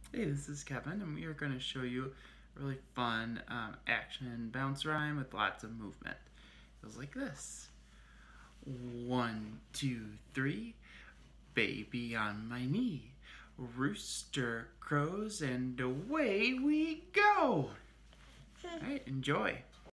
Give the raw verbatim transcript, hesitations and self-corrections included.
Hey, this is Kevin, and we are going to show you a really fun um, action bounce rhyme with lots of movement. It goes like this. One, two, three, baby on my knee. Rooster crows and away we go. All right, enjoy.